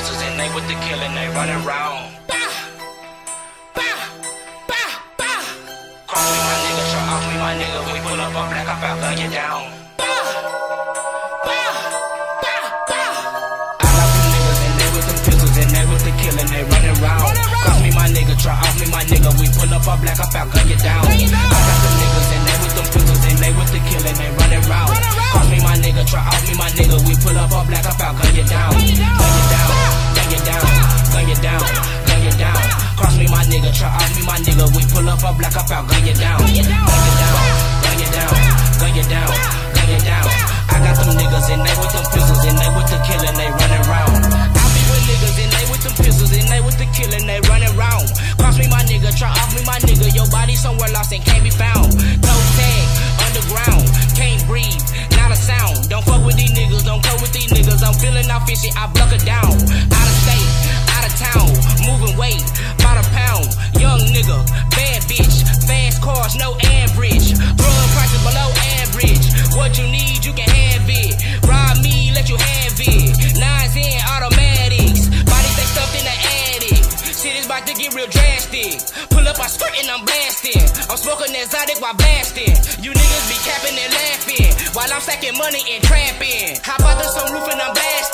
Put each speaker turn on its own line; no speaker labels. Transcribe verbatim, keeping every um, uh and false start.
pistols and they with the killing, they running round. Cross me my nigga, shut off me my nigga, we pull up a black, I foul, gun you down. They running round. Cross me my nigga, try off me my nigga. We pull up our black, I foul, gun you down. I got them niggas and they with them pistols and they with the killing. They running round. Cross me my nigga, try off me my nigga. We pull up our black, I foul, gun you down. Gun you down, gun you down, gun you down, gun you down. Cross me my nigga, try off me my nigga. We pull up our black, I foul, gun you down. Gun you down, gun you down, gun you down, gun you down. I got them niggas and they with them pistols and they with the killing. They running round. Niggas and they with them pistols and they with the killing, they running round. Cross me my nigga, try off me my nigga. Your body somewhere lost and can't be found. No tag, underground, can't breathe, not a sound. Don't fuck with these niggas, don't go with these niggas. I'm feeling off fishy, I buck her down. Out of state, out of town, moving weight, about a pound. Young nigga, bad bitch, fast cars, no average. Drug prices below average. What you need, you can have it. Rob me, let you have it. Nines in automatics. Bodies they stuffed in the attic. Shit is about to get real drastic. Pull up, I skirt and I'm blasting. I'm smoking exotic while blasting. You niggas be capping and laughing while I'm stacking money and trapping. Hop out the sunroof and I'm blasting.